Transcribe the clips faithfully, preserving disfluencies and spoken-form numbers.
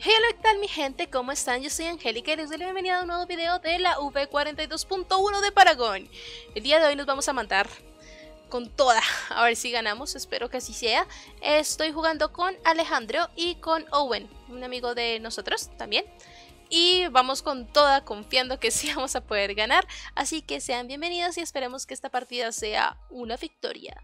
Hola, ¿qué tal mi gente? ¿Cómo están? Yo soy Angélica y les doy la bienvenida a un nuevo video de la V cuarenta y dos punto uno de Paragon. El día de hoy nos vamos a matar con toda, a ver si ganamos, espero que así sea. Estoy jugando con Alejandro y con Owen, un amigo de nosotros también. Y vamos con toda, confiando que sí vamos a poder ganar. Así que sean bienvenidos y esperemos que esta partida sea una victoria.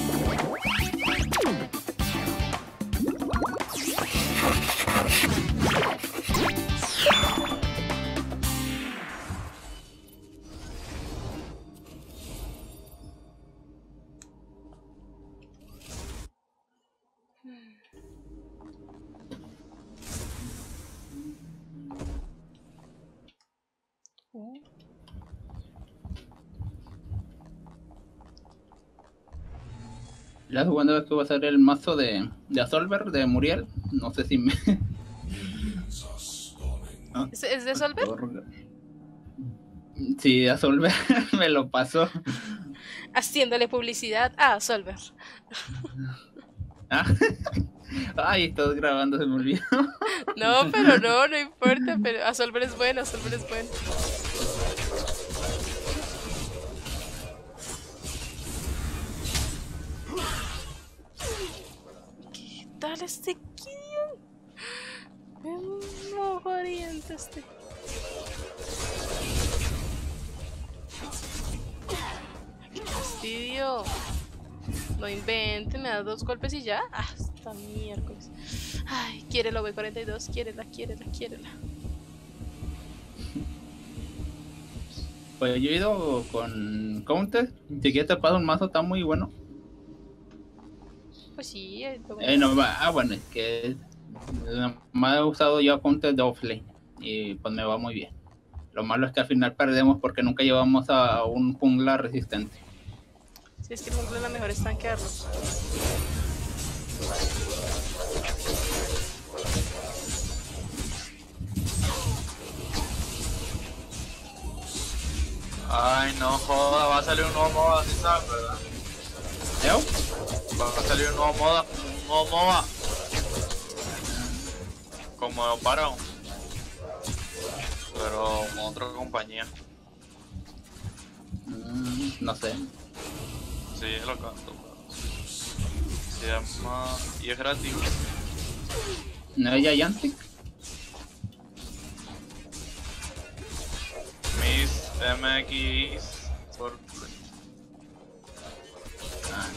La segunda vez que voy a hacer el mazo de, de Absolver, de Muriel. No sé si me... ¿No? ¿Es, ¿Es de Solver? Sí, Absolver me lo pasó. Haciéndole publicidad a Solver. Ah. Ay, estás grabando, se me olvidó. No, pero no, no importa, pero Absolver es bueno, Absolver es bueno. ¿Qué tal este Gideon? Es muy jodiente este. ¡Qué fastidio! No invente, me da dos golpes y ya. Ah, está miércoles. Ay, quiere la V cuarenta y dos, quiérela, quiérela, quiérela. Pues yo he ido con Counter, si quieres te paso un mazo, está muy bueno. Pues sí, eh, eh, no, ah, bueno, es que me he usado yo Counter de offlane y pues me va muy bien. Lo malo es que al final perdemos porque nunca llevamos a un jungla resistente. Si es que el jungla es la mejor es tanquearlos. Ay, no joda, va a salir un nuevo MOBA, ¿sí sabes, verdad? ¿Yo? Va a salir un nuevo MOBA, un nuevo MOBA. Como Paragon. Pero con otra compañía. Mm, no sé. Sí, es lo canto. Se llama... y es gratis. ¿No es Gigantic? Miss M X por... Ah.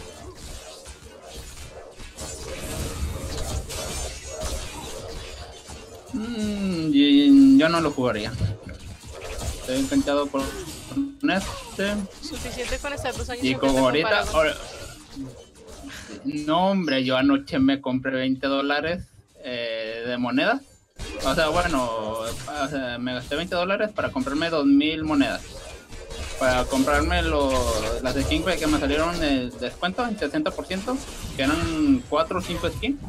Mm, y yo no lo jugaría. Estoy encantado por este. Suficiente con estar dos años Y en como cuenta ahorita, con ahora, no hombre, yo anoche me compré veinte dólares eh, de monedas. O sea, bueno, o sea, me gasté veinte dólares para comprarme dos mil monedas. Para comprarme los, las skins que me salieron de descuento en sesenta por ciento, que eran cuatro o cinco skins.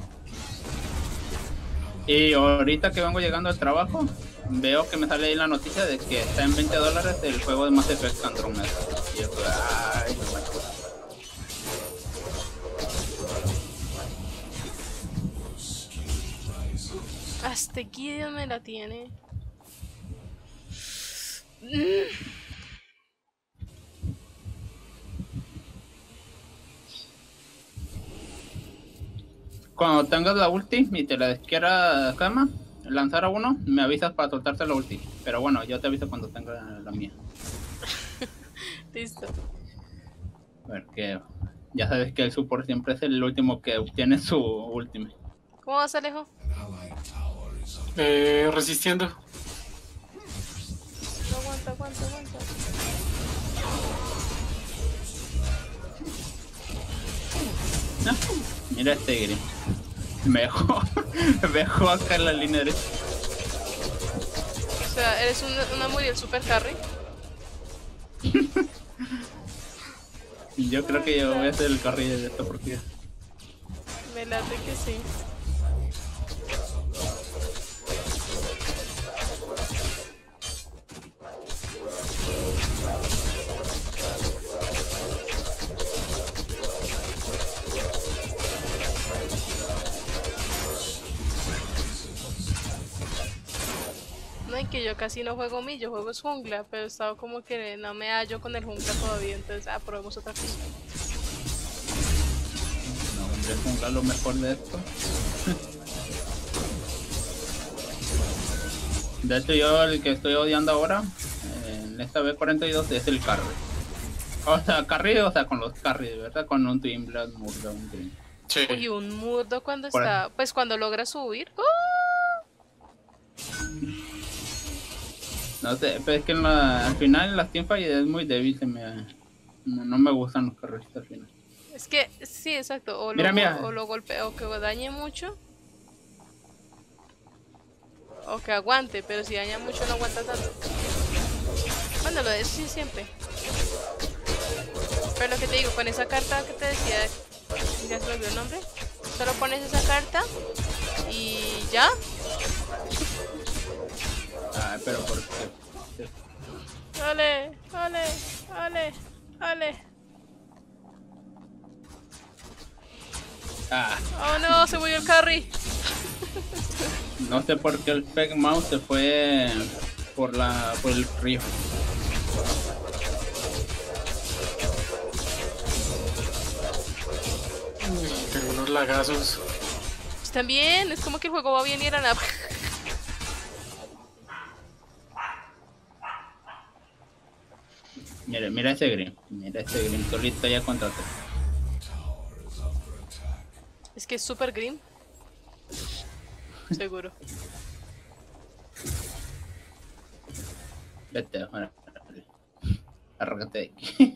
Y ahorita que vengo llegando al trabajo, veo que me sale ahí la noticia de que está en veinte dólares el juego de Mass Effect Andromeda. Y yo, ay, no me acuerdo. hasta Gideon me la tiene. Mm. Cuando tengas la ulti y te la quiera cama, lanzar a uno, me avisas para soltarte la ulti. Pero bueno, yo te aviso cuando tenga la mía. Listo. Porque ya sabes que el support siempre es el último que obtiene su ultimate. ¿Cómo vas, Alejo? Eh, resistiendo. No, aguanta, aguanta, aguanta. No, mira este gris. Me dejó, me dejó acá en la línea derecha. O sea, eres una, una Muriel super carry. Yo creo que yo voy a hacer el carry de esta partida. Me late que sí. en que yo casi no juego mid, yo juego es jungla, pero he estado como que no me hallo con el jungla todavía, entonces ah, probemos otra cosa. No, hombre, jungla lo mejor de esto. De hecho, yo el que estoy odiando ahora en esta B cuarenta y dos es el carry. O sea, carry, o sea, con los carry, ¿verdad? Con un Twin Blood, Murdo, un Twin. Sí. Y un murdo cuando Por está, pues cuando logra subir. ¡Oh! No sé, pero es que en la, al final en las teamfights es muy débil, se me, no, no me gustan los carries al final. Es que, sí, exacto, o Mira, lo, mira. o lo golpea, o que dañe mucho. O que aguante, pero si daña mucho no aguanta tanto. Bueno, lo de sí siempre. Pero lo que te digo, con esa carta que te decía, ya se me olvidó el nombre. Solo pones esa carta y ya. Ah, pero ¿por qué? Ole, ole, ole, ole. Ah, Oh no, se murió el carry. no sé por qué el Peg Mouse se fue por la por el río. Uy, tengo unos lagazos. Pues también, es como que el juego va bien y era nada. Mira, mira ese green, mira ese green solito ya contra todo. Es que es super green. Seguro. Vete, ahora. Arráncate de aquí.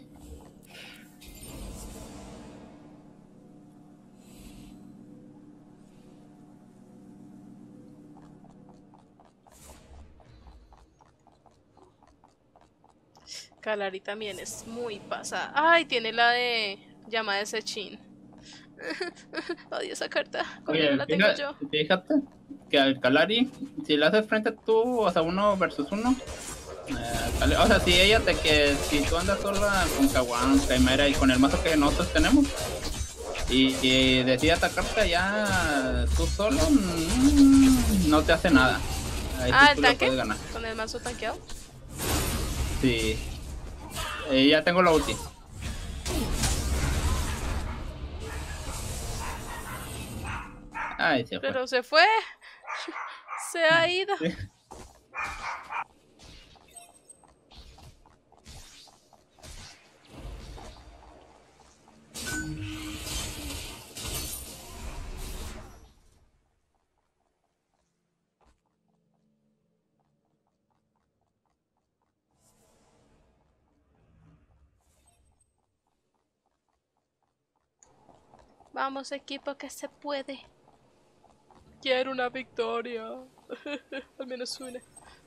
Kalari también es muy pasada. Ay, tiene la de llama de Sechin. Odio esa carta. ¿Cómo no Oye, la tengo fíjate, yo? fíjate que al Kalari, si le haces frente tú, o sea, uno versus uno, eh, o sea, si ella te que si tú andas sola con Kawan, Chimera y con el mazo que nosotros tenemos, y, y decide atacarte ya tú solo, mm, no te hace nada. Ahí Ah, sí el tú le tanque. puedes ganar. Con el mazo tanqueado. Sí. Eh, ya tengo la ulti. Ay, se fue. Pero se fue. Se ha ido. Vamos, equipo, que se puede. Quiero una victoria. Al menos una.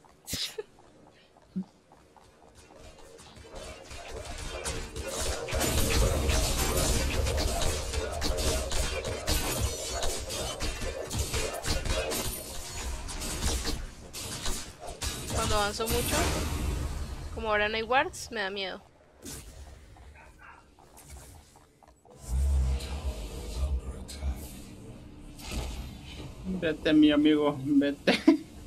Cuando avanzo mucho, como ahora no hay wards, me da miedo. Vete, mi amigo, vete.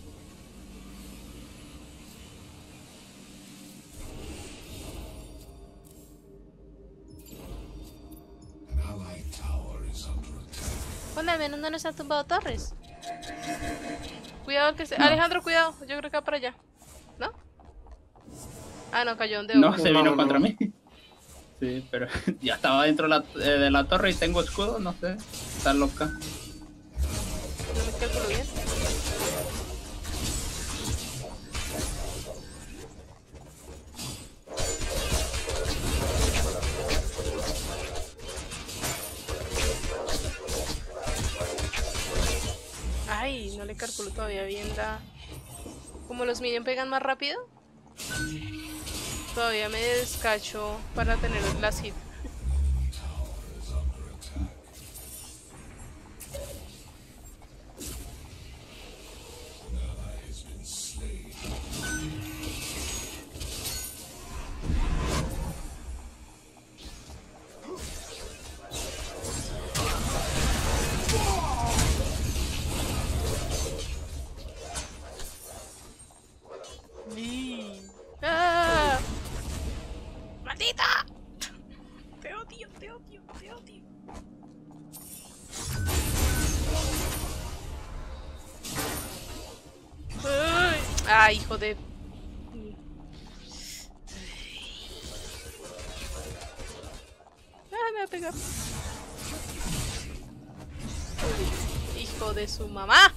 Bueno, al menos no nos han tumbado torres. Cuidado que se... No. Alejandro, cuidado. Yo creo que va para allá. ¿No? Ah, no, cayó donde No, uno. se vino No, no. contra mí. Sí, pero ya estaba dentro de la, eh, de la torre y tengo escudo, no sé. Está loca. No me calculo bien. Ay, no le calculo todavía bien la... Como los minions pegan más rápido, todavía me descacho para tener las hit. Ah, hijo de... Ah, me va a pegar. Hijo de su mamá.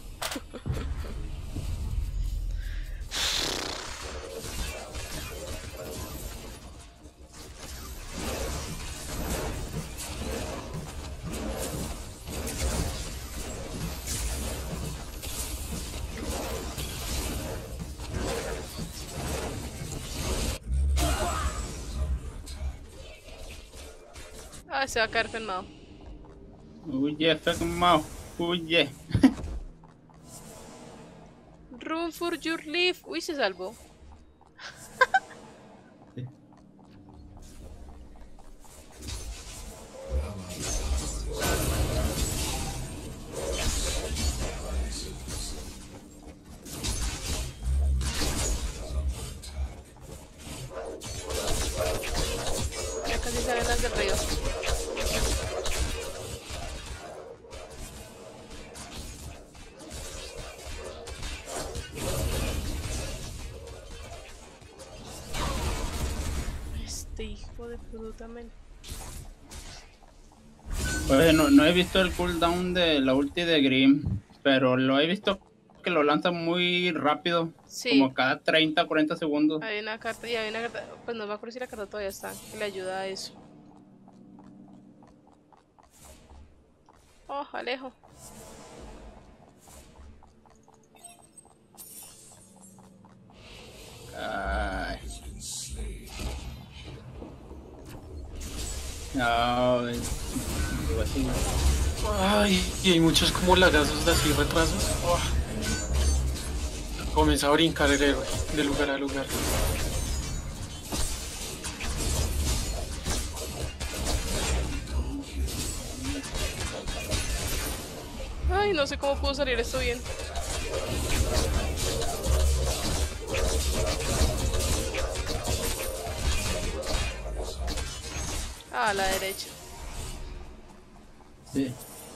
Ah, se va a caer Fenmao. Huye, Fenmao. Huye. Run for your life. Uy, se salvó. Sí. Ya casi se ven las del río. Este hijo de puta men. Oye, no, no he visto el cooldown de la ulti de Grim, pero lo he visto que lo lanza muy rápido, Sí. como cada treinta, cuarenta segundos. Hay una carta y hay una carta. Pues no me acuerdo si la carta todavía está. Que le ayuda a eso. Oh, Alejo. Ay. No, es- digo así. Ay, y hay muchos como lagazos de así retrasos. Oh. Comienza a brincar el héroe de lugar a lugar. Ay, no sé cómo pudo salir esto bien. Ah, a la derecha. Sí.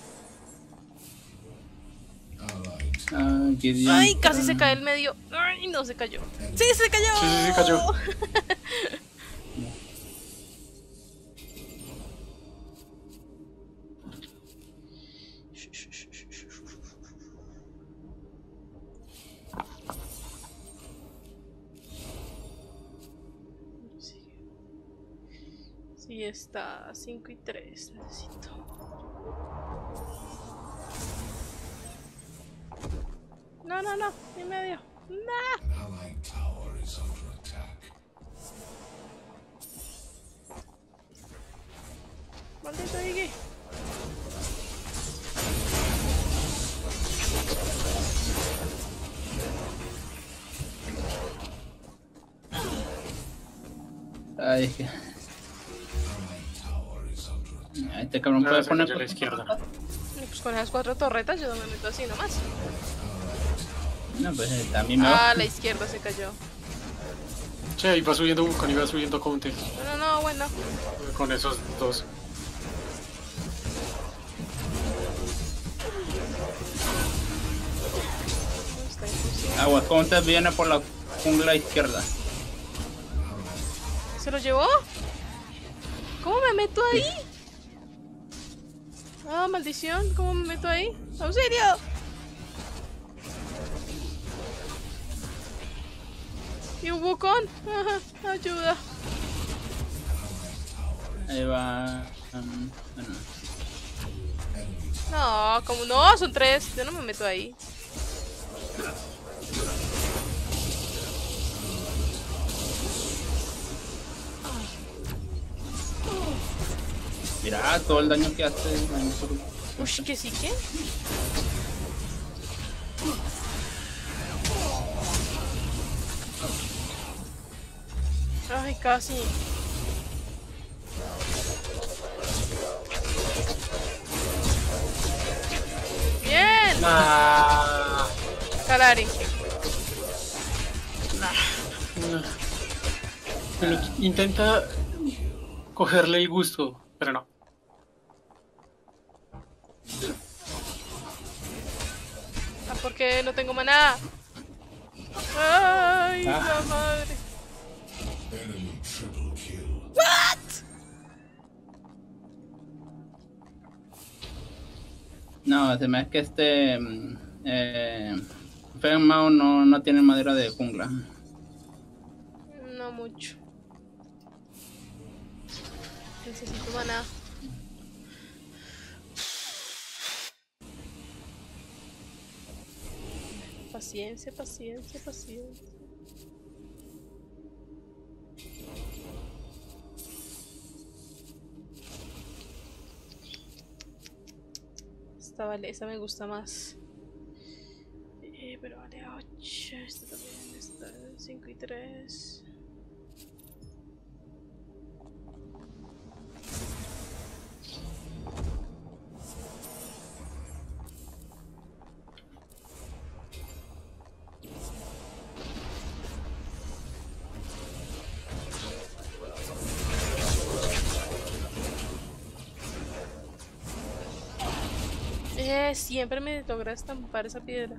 Ah, qué bien. Ay, casi se cae el medio. Ay, no se cayó. ¡Sí, se cayó! Sí, sí, sí, cayó. Sí, está cinco y tres. Necesito. No, no, no. Ni medio. No. Allied tower is under attack. Maldito Iggy. Ay, es que. Allied tower is under attack. Este cabrón Ah, puede se poner. cayó a la izquierda. Y pues con esas cuatro torretas yo no me meto así nomás. No, pues eh, también me va. Ah, a la izquierda se cayó. Che, iba subiendo Wukong, iba subiendo Conte. No, no, no, bueno. Con esos dos. No está imposible. Aguasconte viene por la jungla izquierda. ¿Se lo llevó? ¿Cómo me meto ahí? Ah, maldición. ¿Cómo me meto ahí? ¡Auxilio! ¿Y un Wukong? Ajá, ayuda. Ahí va. um, bueno. No, como no, son tres. Yo no me meto ahí. Mira todo el daño que hace. Uy, ¿qué sí qué? Ay, casi. Bien, Ah, Kalari. bueno, intenta cogerle el gusto, pero no. Ah, porque no tengo maná. Ay, Ah. la madre. Enemy triple kill. No, se me es que este... mm, Eh, Fengmao no, no tiene madera de jungla. No mucho. Necesito maná. Paciencia, paciencia, paciencia. Esta vale, esa me gusta más. Eh, pero vale ocho. Esta también está cinco y tres. Eh, siempre me logra estampar esa piedra.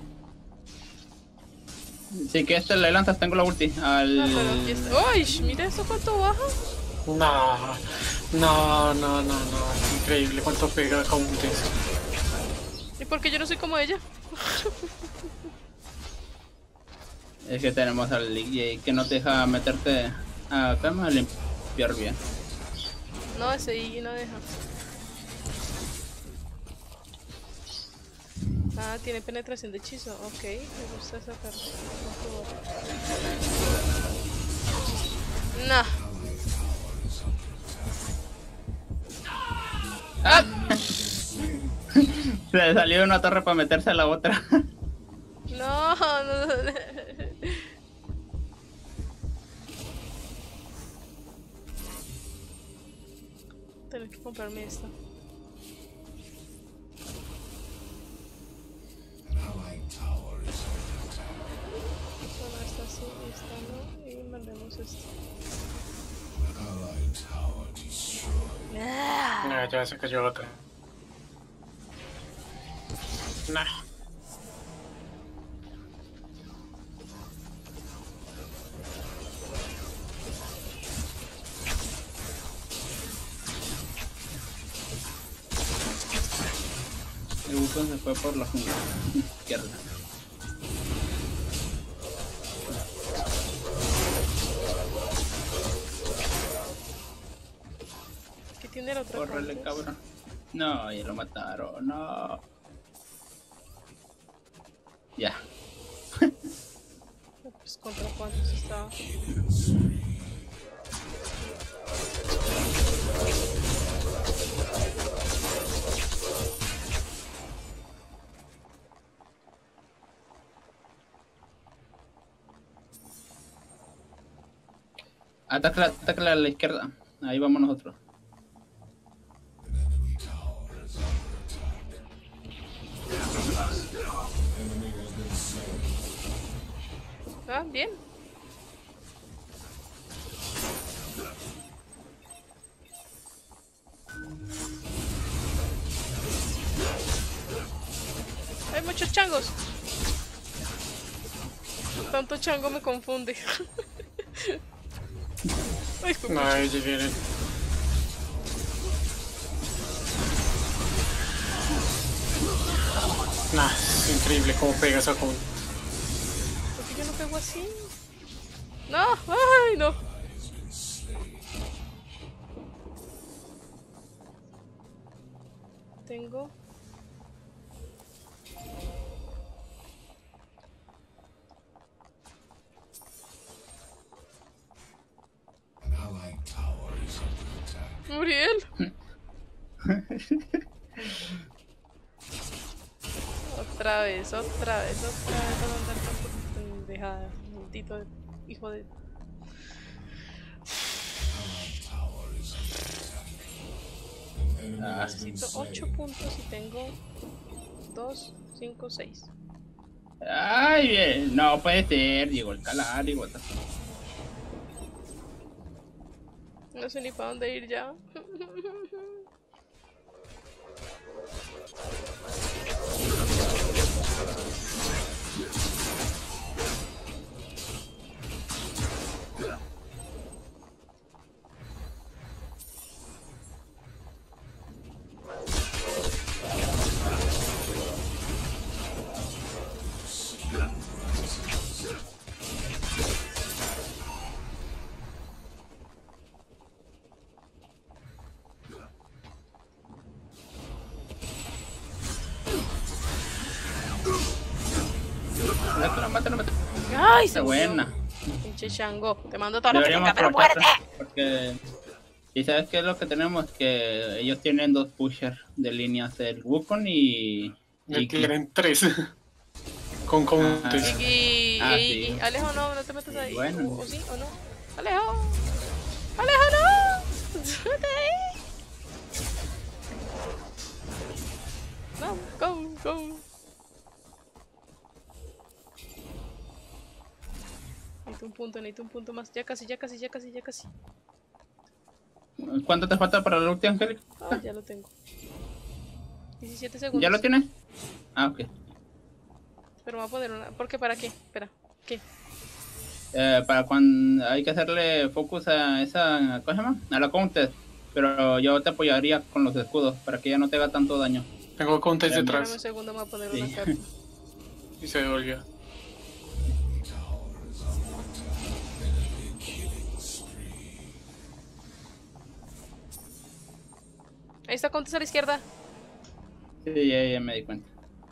Sí, que este le lanzas, tengo la ulti. Al... No, pero aquí está. ¡Uy! Mira eso cuánto baja. No, no, no, no, no. Es increíble cuánto pega Countess. ¿Y por qué yo no soy como ella? Es que tenemos al Lee que no te deja meterte a cama a limpiar bien. No, ese I no deja. Ah, tiene penetración de hechizo. Ok, me gusta esa carta. No. ¡Ah! Se le salió una torre para meterse a la otra. No, no, no. Tengo que comprarme esta. An allied tower is under attack. Bueno, esta sí, esta no. Y mandemos esta. An allied tower destroyed. Ah. No, ya se cayó otra. Nah. El Wukong se fue por la jungla izquierda. ¿Qué tiene la otra? Córrele, Countess? cabrón. No, ya lo mataron, no. Ya. Pues contra cuántos estaba. Atácala, atácala a la izquierda. Ahí vamos nosotros. An enemy tower is under attack. Enemy has been slain. Ah, bien. Hay muchos changos. Tanto chango me confunde. Ay, fue No, mucho. ellos vienen. Nah, es increíble cómo pega esa Countess. ¿Por qué yo no pego así? No, ay, no. Has been slain. Tengo. An allied tower is under attack. Muriel. Otra vez, otra vez, otra vez van a andar con pendejada. Maldito hijo de. Allied tower is under attack. An enemy Ah, has been Necesito ocho slain. puntos y tengo dos, cinco, seis. Ay, bien. No puede ser. Llegó el calar y what the fuck. No sé ni para dónde ir ya. mátalo, mátalo, mátalo. ¡Ay, Está se murió! buena. Pinche chango, te mando todo lo que Deberíamos tenga, pero aprovechar muérete. porque... ¿Y sabes qué es lo que tenemos? Que ellos tienen dos pushers de líneas, el Wukong y... Me y tienen tres. Con countes. Ah. Y, Ah, y- sí. y- Alejo, no, no te metas ahí. Bueno. O, o sí, o no. Alejo. Alejo, no. Vete ahí. No, go, go. Necesito un punto, necesito un punto más. Ya casi, ya casi, ya casi, ya casi. ¿Cuánto te falta para la ulti, Angélica? Ah, ya lo tengo. diecisiete segundos. ¿Ya lo tienes? Ah, ok. Pero me voy a poner una. ¿Por qué? ¿Para qué? Espera. ¿Qué? Eh, para cuando hay que hacerle focus a esa, ¿cómo se llama? A la counter. Pero yo te apoyaría con los escudos para que ya no te haga tanto daño. Tengo countes Espérame. Espérame un detrás. segundo, me voy a poner Sí. una carta. Y se devolvió. Ahí está, Contes a la izquierda. Sí, ya, ya me di cuenta.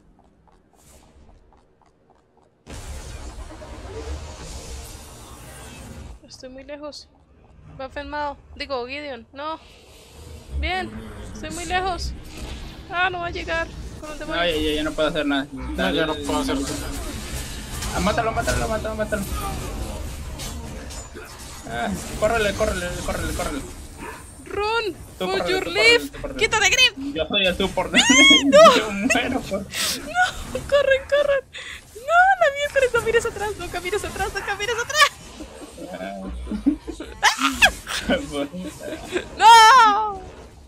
Estoy muy lejos. Va Fenmao. Digo, Gideon. No. Bien. Estoy muy lejos. Ah, no va a llegar. Con un No, demonio. ya, ya, ya no puedo hacer nada. No, ya no puedo hacer nada. Ah, mátalo, mátalo, mátalo, mátalo. Ah, córrele, córrele, córrele, córrele. Run. Tú For córrele, your tú life. córrele, tú córrele. Quítate, Grip. Yo soy el support. No. Yo muero por... No. Corren, corren. No, la miércoles. No mires atrás. No camines atrás. No camines atrás. No.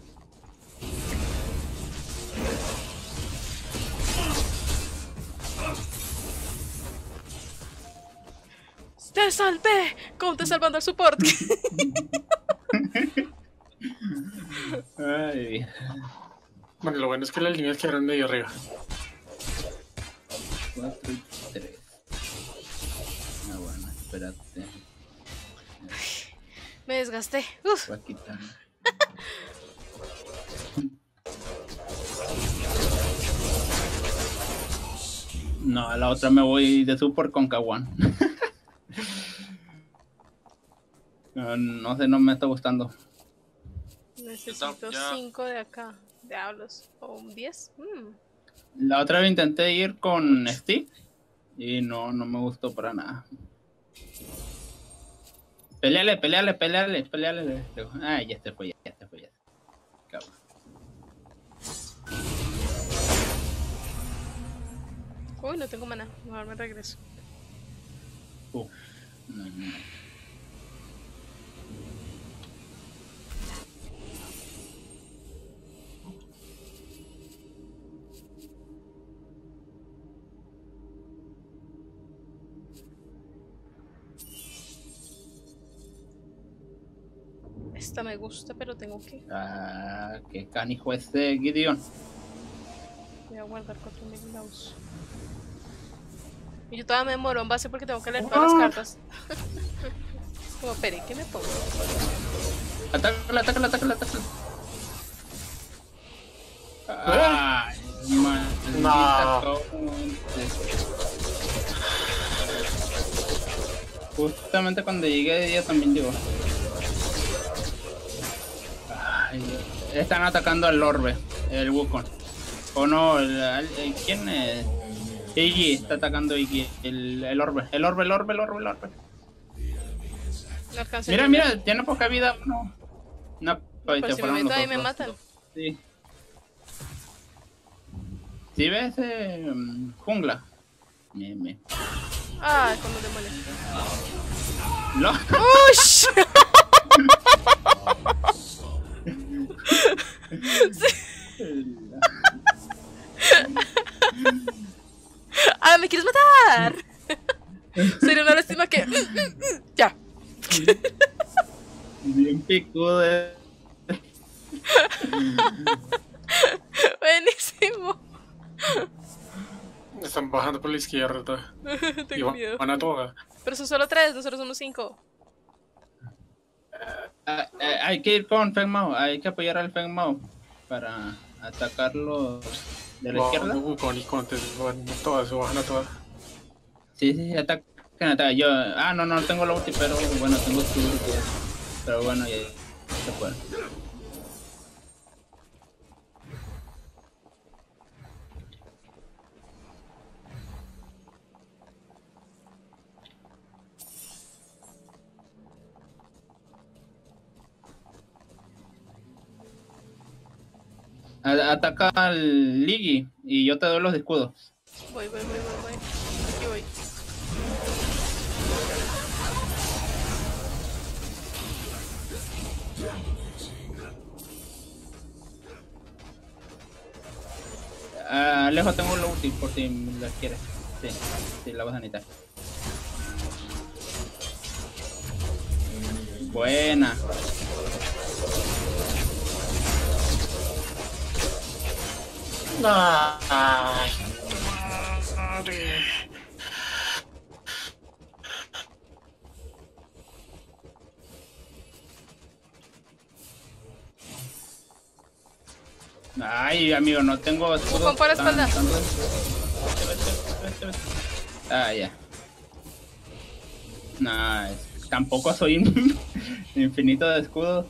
Te salvé. ¿Cómo te salvando al support? Ay. Bueno, lo bueno es que las líneas quedaron medio arriba. cuatro y tres. Ah, bueno, espérate. Me desgasté. Uf. Voy a quitar. No, a la otra me voy de support con Kawan. No, no sé, no me está gustando. Necesito Ya. cinco de acá. Diablos. ¿O un diez? Mm. La otra vez intenté ir con Steve y no, no me gustó para nada. Peleale, peleale, peleale, peleale. Ah, ya se fue, ya, ya se fue, ya. Cabrón. Uy, no tengo mana. Mejor me regreso. Uh, no, no. Esta me gusta, pero tengo que. Ah, qué canijo este Gideon. Voy a guardar cuatro mil laus. Y yo todavía me demoro en base porque tengo que leer todas las cartas. Como, espere, ¿qué me pongo? Atácala, atácala, atácala, atácala. Ay, maldita No. concha. Justamente cuando llegué ella también llegó. Ay, están atacando al Orbe, el Wukong. O no, el, el- ¿quién es? Iggy, está atacando Iggy, el, el Orbe, el Orbe, el Orbe, el Orbe, el Orbe. No alcancé Mira, a mira, llegar. tiene poca vida, no. No, pues, Pues se si me fueron meto los ahí me otros. matan. Sí. ¿Sí ves eh, mm, jungla? Meme. Ah, con los demonios. No. ¡Ush! ¡Ah, me quieres matar! Sería una lástima que. Ya. Bien picudo. eh. Buenísimo. Están bajando por la izquierda. Y Tengo van, miedo. van a toda. Pero son solo tres, nosotros somos cinco. Ah, eh, hay que ir con Feng Mao, hay que apoyar al Feng Mao para atacarlo de la izquierda. Con y contes, van a todas, o bajan a todas. Sí, sí, ataca, ataca. Yo, ah, no, no tengo la ulti, pero bueno, tengo tu ulti. Pero bueno, ya, ya se puede. A- Ataca al Ligi y yo te doy los escudos. Voy, voy, voy, voy, voy. Aquí voy. Ah, Alejo, tengo la ulti por si la quieres. Sí, sí, la vas a necesitar. Buena. Ay, madre. Ay, amigo, no tengo escudos. Con para tan- espalda. tan- Vete, vete, vete, vete. Ah, ya. Nah, tampoco soy un infinito de escudos.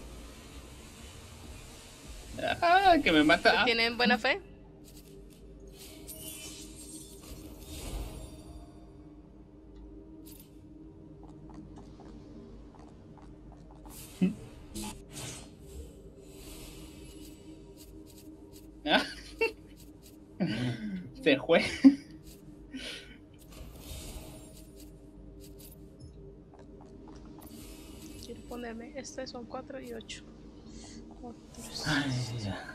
Ah, que me mata. ¿Tienen buena fe? Ah. Se fue. Quiero ponerme. Este son cuatro y ocho. Ay, ya.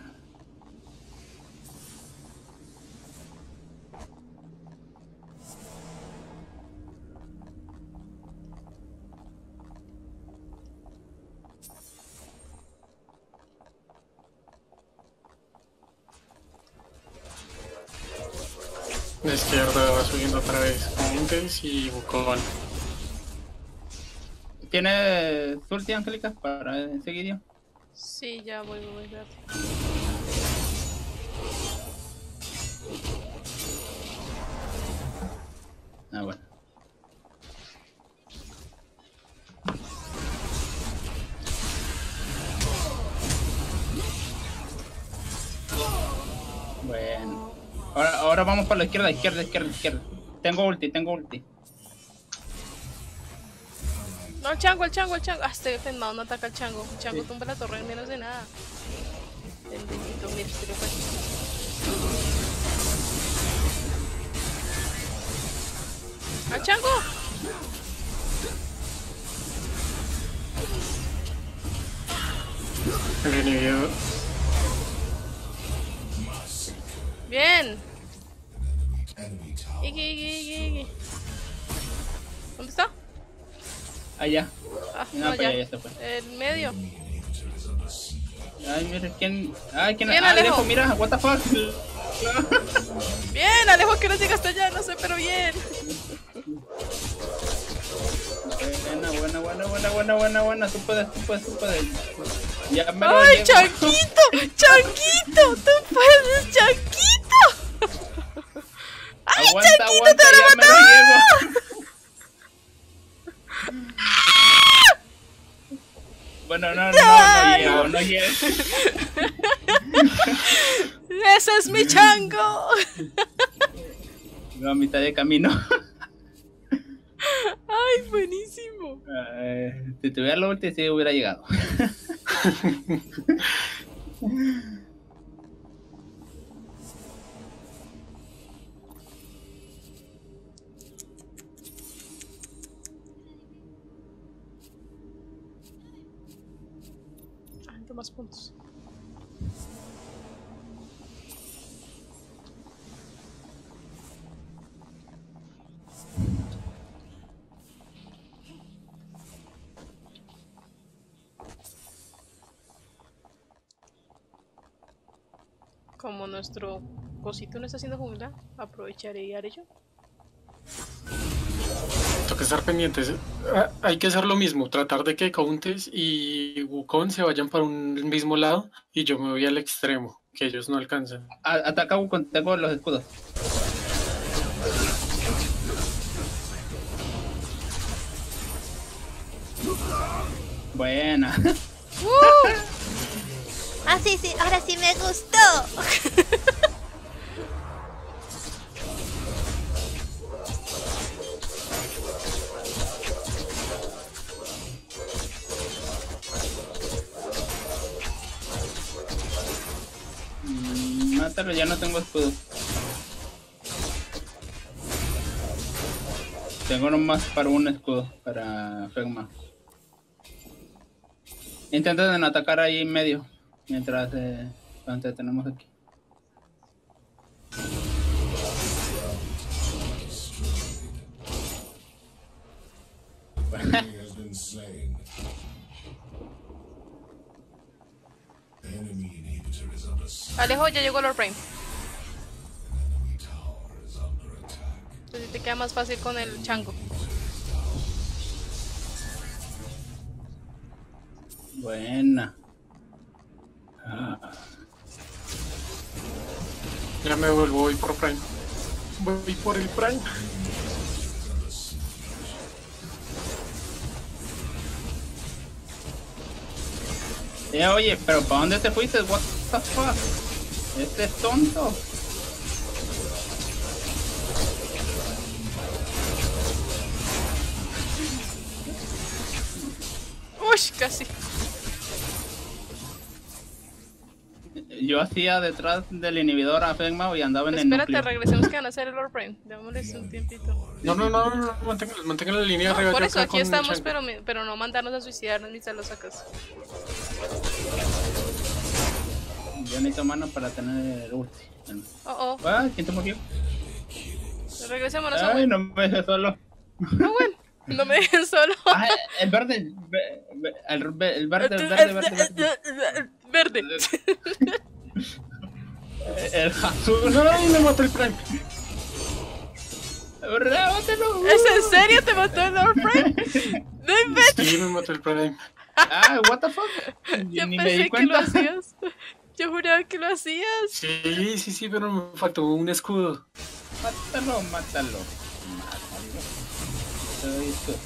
La izquierda va subiendo otra vez. Montes y Bucón. ¿Tienes ulti, Angélica, para seguir yo? Sí, ya voy, voy, voy. Espérate. Ah, bueno. Bueno. Ahora, ahora vamos para la izquierda, izquierda, izquierda, izquierda. Tengo ulti, tengo ulti. No, el chango, el chango, el chango. Ah, este Fenmao no ataca al chango. El chango Sí. tumba la torre en menos de nada. El bendito, mira, este le fue. ¡Al chango! El enemigo. Bien. Enemy tower. Iggy, Iggy, Iggy, Iggy. ¿Dónde está? Allá. Ah, No, no, pues ya. ya, ya se fue. El medio. Ay, mira, ¿quién? Ay, ¿quién? Bien, Ah, Alejo. Alejo, mira, what the fuck. Bien, Alejo, que no llega hasta allá, no sé, pero bien. Buena, buena, buena, buena, buena, buena, buena. Tú puedes, tú puedes, tú puedes. Ya me lo ¡Ay, llevo. Chanquito! ¡Chanquito! ¡Tú puedes, Chanquito! ¡Ay, Aguanta, Chanquito, aguanta, te van a ya me lo matar! llevo. Bueno, no, no, no, no llego, no llego. ¡Ese es mi chango! No, a mitad de camino. ¡Ay, buenísimo! Eh, si tuviera la ulti, sí hubiera llegado. Ah, más puntos. Como nuestro cosito no está haciendo jungla, aprovecharé y haré yo. Tengo que estar pendientes. Ah, hay que hacer lo mismo, tratar de que Countess y Wukong se vayan para un mismo lado y yo me voy al extremo, que ellos no alcanzan. A- Ataca con tengo los escudos. Buena. ¡Uh! Ah, sí, sí, ahora sí me gustó. Mm, Mátalo, ya no tengo escudo. Tengo nomás para un escudo, para Fegma. Intenten atacar ahí en medio, mientras eh, mientras tenemos aquí. Enemy has been slain. Enemy inhibitor is under siege. Alejo, ya llegó Lord Prime. Enemy tower is under attack. Entonces te queda más fácil con el chango. Buena. Ah. Ya me vuelvo, voy por Prime. Voy por el Prime. Eh, oye, pero ¿para dónde te fuiste? What the fuck? Este es tonto. Uy, casi. Yo hacía detrás del inhibidor a Fegma y andaba en el Espérate, núcleo. regresemos que van a hacer el Lord Prime. Démosles un tiempito. No, no, no, no, mantengan, mantengan la línea No, arriba. por yo eso acá aquí con el estamos, chango. pero, me- pero no mandarnos a suicidarnos ni salos a casa. Yo necesito mano para tener el ulti. Oh, oh. Ah, ¿quién te murió? Regresemos a Ay, Samuel. no me dejé solo. No, bueno. No me dejen solo. Ah, el verde, el ve- ve- el, ve- el verde, el verde, verde, verde. Verde. El azul. No, no, me mató el Prime. ¡Rábatelo! ¿Es en serio te mató el Lord Prime? No inventes. Sí, me mató el Prime. Ah, what the fuck. Yo Ni me pensé di que lo cuenta. hacías. Yo juraba que lo hacías. Sí, sí, sí, pero me faltó un escudo. Mátalo, mátalo. Mátalo. Todo esto.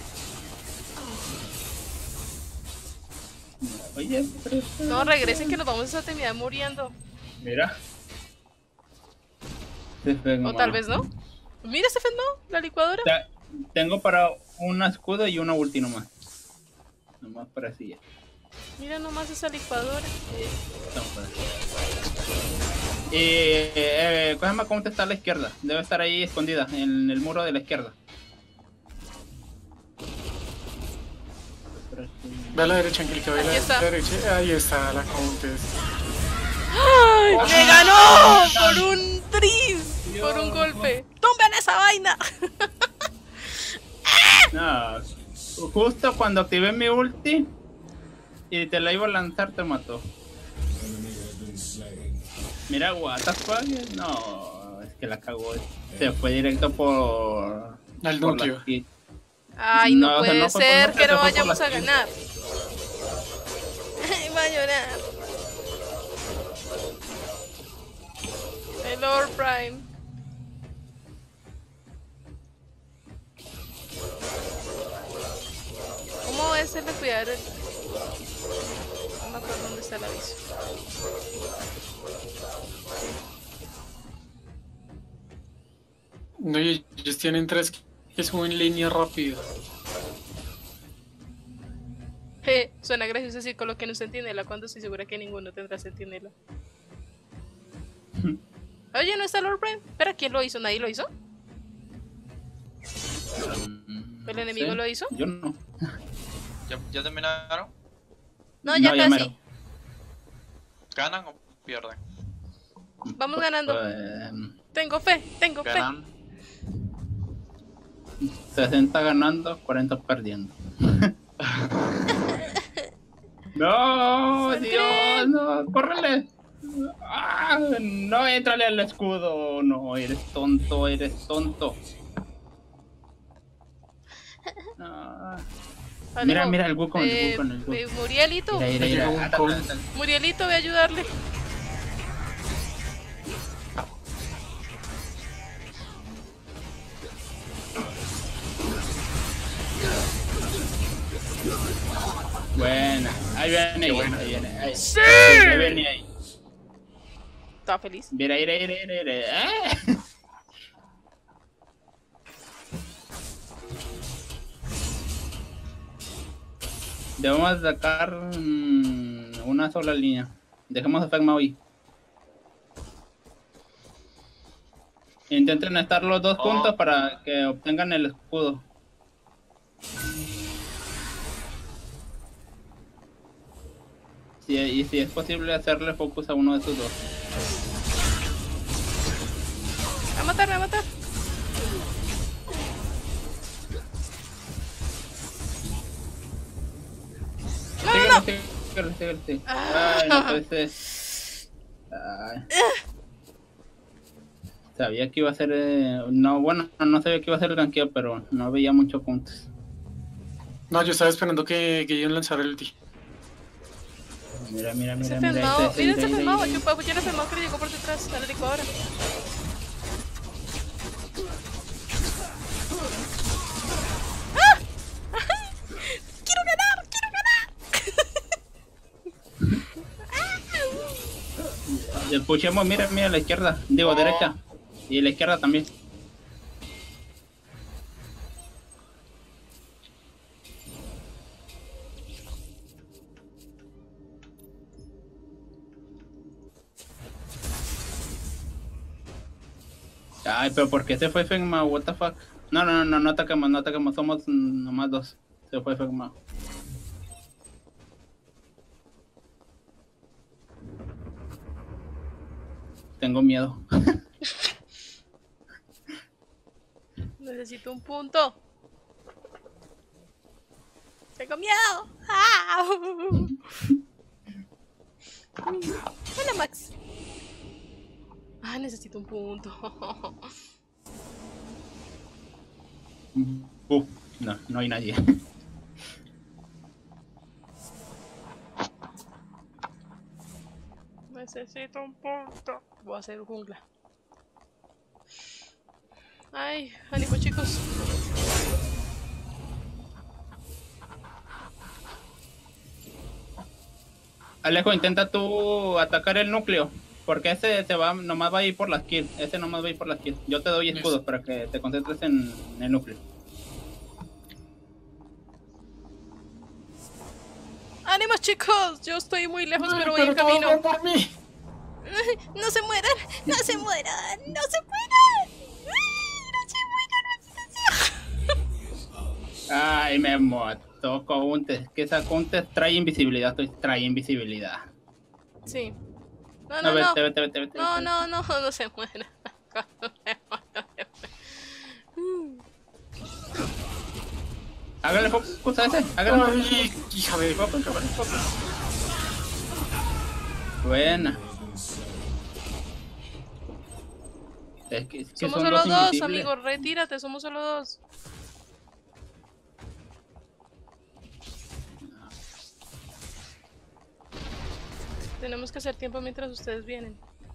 Oye, pero... No, regresen que nos vamos a terminar muriendo. Mira. Se pegó, O tal mano. vez no. Mira ese no, la licuadora. Te- Tengo para un escudo y una ulti nomás. Nomás para así ya. Mira nomás esa licuadora. Estamos para así. Eh, eh, cógeme cómo te está a la izquierda. Debe estar ahí escondida, en el muro de la izquierda. Ve a la derecha, Angélica, ve a la Ahí está. derecha. Ahí está la Countess. ¡Ay! ¡Me ganó! Por un tris. Por un Dios. golpe. ¡Tumben esa vaina! No, justo cuando activé mi ulti y te la iba a lanzar te mató. Enemy has been slain. Mira, what the fuck. No, es que la cagó. Se fue directo por... Al por núcleo. las kills. Ay, no, No, o sea, puede no fue por ser núcleo, que no se fue por vayamos las a kills. ganar. Ay, va a llorar. El Lord Prime. ¿Cómo es el de cuidar el... No me acuerdo dónde está el aviso. No, y ellos tienen tres que suben línea rápida. Je, suena gracioso decir con lo que no sentinela cuando estoy segura que ninguno tendrá sentinela. Oye, ¿no está Lord Prime? Espera, ¿quién lo hizo? ¿Nadie lo hizo? Mm, ¿El enemigo sí, lo hizo? Yo no. ¿Ya, ya terminaron? No, ya No, ya casi. mero. ¿Ganan o pierden? Vamos ganando. Eh, Tengo fe, tengo fe. Ganan. sesenta ganando, cuarenta perdiendo. No, Dios, no, córrele. Ah, no, entrale al escudo. No, eres tonto, eres tonto. No. Mira, Alejo, mira el Wukong, el eh, Wukong, el Wukong. eh, Murielito, Mira, mira, Me mira. llegó un Ah, con- ah, ah. Murielito, voy a ayudarle. Bueno. Buena. Ahí viene, ahí, buena. ahí viene. Ahí. ¡Sí! Ahí viene ahí. Estaba feliz. Mira, mira, mira, mira, mira. ¡Ah! Debemos sacar mm, una sola línea. Dejemos a Fegma hoy. Intenten estar los dos Oh. juntos para que obtengan el escudo. Si, y si es posible hacerle focus a uno de esos dos. Me va a matar, me va a matar. No, no, no. Síguele, síguele, síguele, síguele. Ah. Ay, no puede ser. Ay. Sabía que iba a ser... eh, no, bueno, no sabía que iba a ser el ganqueo, pero no veía muchos puntos. No, yo estaba esperando que, que iban a lanzar el ulti. Mira, mira, Ese mira, mira. fermado, este, mira este, ese mira, fermado, mira, chupa, ya el fermado que le llegó por detrás a la licuadora. ¡Ah! ¡Quiero ganar! ¡Quiero ganar! mira. Puchemos, mira, mira a la izquierda. Digo, derecha. Y la izquierda también. Ay, pero ¿por qué se fue Fengma? What the fuck? No, no, no, no ataquemos, no ataquemos, somos mm, nomás dos. Se fue Fengma. Tengo miedo. Necesito un punto. Tengo miedo. ¡Ah! Hola, Max. Ah, necesito un punto. Uh, no, no hay nadie. Necesito un punto. Voy a hacer jungla. Ay, ánimo, chicos. Alejo, intenta tú atacar el núcleo. Porque ese te va, nomás va a ir por las kills. Ese nomás va a ir por las kills. Yo te doy escudos para que te concentres en, en el núcleo. ¡Ánimo, chicos! Yo estoy muy lejos, Ay, pero voy en todo va camino. por mí. ¡No se mueran! ¡No se mueran! ¡No se mueran! ¡Ay, ¡no se mueran! Ay, me mató Countes. Que esa Countes trae invisibilidad. Estoy trae invisibilidad. Sí. No, No, no, no. vete, vete, vete, vete. No, vete. no, no, no se muera. Hágale focus a ese. Hágale Ay, hija de... focus, hágale focus. Buena. Es que, es que Somos son solo dos dos, invisibles. amigos. Retírate, somos solo dos. Tenemos que hacer tiempo mientras ustedes vienen.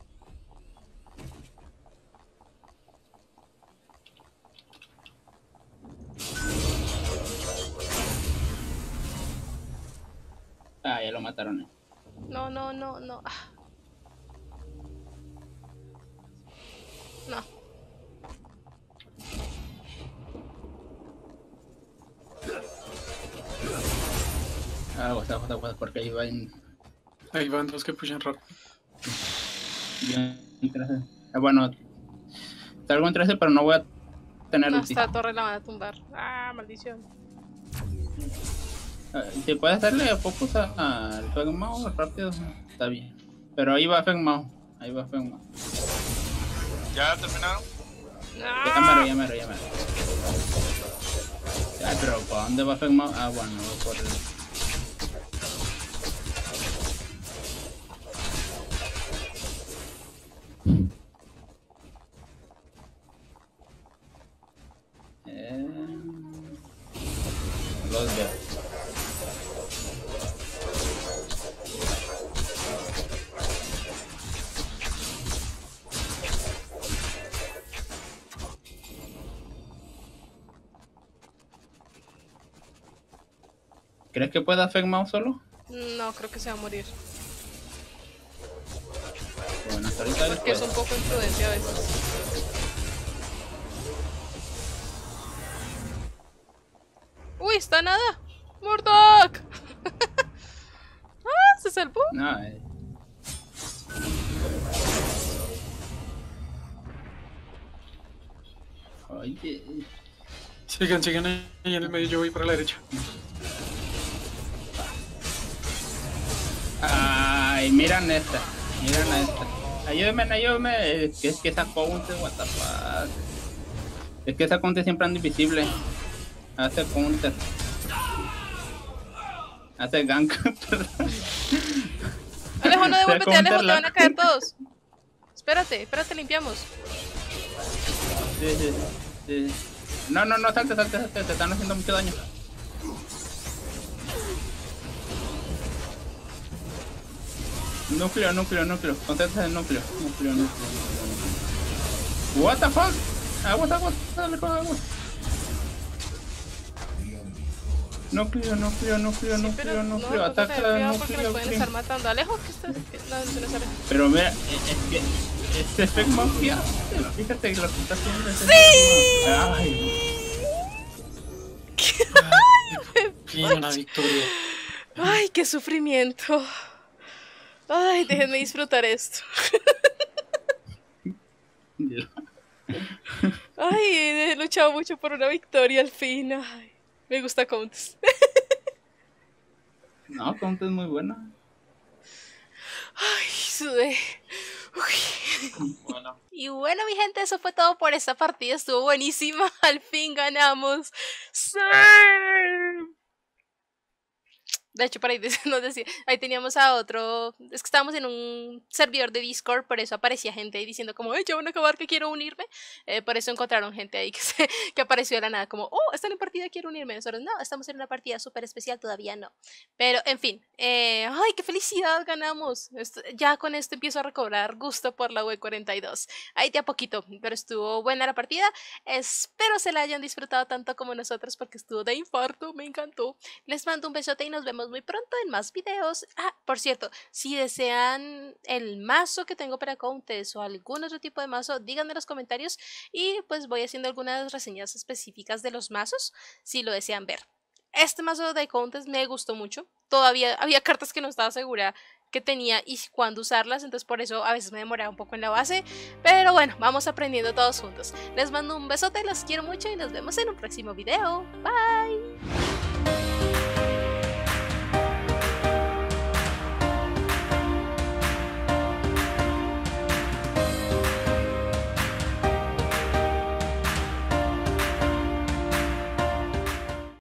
Ah, ya lo mataron. eh. No, no, no, no. Ah. No. Ah, guasa, guasa, guasa, porque ahí va en... Ahí van dos que pushan rápido. bien en trece. Ah, bueno, salgo en trece, pero no voy a tener No, ulti. esta torre la van a tumbar. Ah, maldición. Ah, si puedes hacerle focus a- al Fengmao rápido, está bien. Pero ahí va Fengmao. Ahí va Fengmao. ¿Ya terminaron? Ya mero, ya mero, ya mero. Ay, pero ¿para dónde va Fengmao? Ah, bueno, va por el... Eh, los veo. ¿Crees que pueda Fengmao solo? No, creo que se va a morir. Bueno, hasta ahorita Porque es un después. poco imprudencia a veces. Uy, está nada. Murdoch. Ah, se salvó. No, eh. Oye. Sigan, sigan ahí en el medio, yo voy para la derecha. Ay, miran esta. Miran a esta. Ayúdenme, ayúdenme. Es que, es que esa counter, what the fuck. Es que esa counter siempre anda invisible. Hace counter. Hace gank. Alejo, no devuélvete, Se Alejo, te apunta van la- a caer todos. Espérate, espérate, limpiamos. Sí, sí, sí. No, no, no, salte, salte, salte. Te están haciendo mucho daño. Núcleo, núcleo, núcleo. Concéntrate en el núcleo. Núcleo, núcleo. What the fuck? Aguas, aguas, dale con agua. Núcleo, núcleo, núcleo, Sí, pero núcleo, no, núcleo. no, Ataca cuidado al porque nos núcleo. pueden Crim. estar matando. Alejo, ¿qué estás? qué- No, no, no es Alejo. Pero mira, es que este efecto mafia, fíjate lo que está haciendo. ¡Sí! Ay, Bien, una victoria. Ay, qué sufrimiento. Ay, déjenme disfrutar esto. Ay, he luchado mucho por una victoria al fin. Ay, me gusta Countess. no, Conte es muy buena. Ay, sudé. Uy. Bueno, Y bueno, mi gente, eso fue todo por esta partida. Estuvo buenísima. Al fin ganamos. ¡Sí! De hecho, por ahí nos decía, ahí teníamos a otro, es que estábamos en un servidor de Discord, por eso aparecía gente ahí diciendo como, ¡ay, ya van a acabar, que quiero unirme! Eh, por eso encontraron gente ahí que, se, que apareció de la nada, como, ¡oh, están en partida, quiero unirme! Nosotros, no, estamos en una partida súper especial, todavía no. Pero, en fin, eh, ¡ay, qué felicidad, ganamos! Esto, ya con esto empiezo a recobrar gusto por la U E cuarenta y dos. Ahí de a poquito, pero estuvo buena la partida. Espero se la hayan disfrutado tanto como nosotros, porque estuvo de infarto, me encantó. Les mando un besote y nos vemos muy pronto en más videos. Ah, por cierto, si desean el mazo que tengo para Countess o algún otro tipo de mazo, díganme en los comentarios y pues voy haciendo algunas reseñas específicas de los mazos si lo desean ver. Este mazo de Countess me gustó mucho. Todavía había cartas que no estaba segura que tenía y cuándo usarlas, entonces por eso a veces me demoraba un poco en la base, pero bueno, vamos aprendiendo todos juntos. Les mando un besote, los quiero mucho y nos vemos en un próximo video. Bye.